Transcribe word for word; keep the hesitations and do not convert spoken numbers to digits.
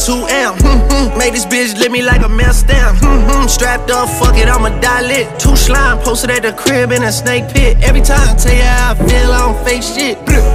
two amp. Mm-hmm. Made this bitch lit me like a mail stamp. Mm-hmm. Strapped up, fuck it, I'ma die lit. Two slime posted at the crib in a snake pit. Every time I tell you how I feel, I don't fake shit.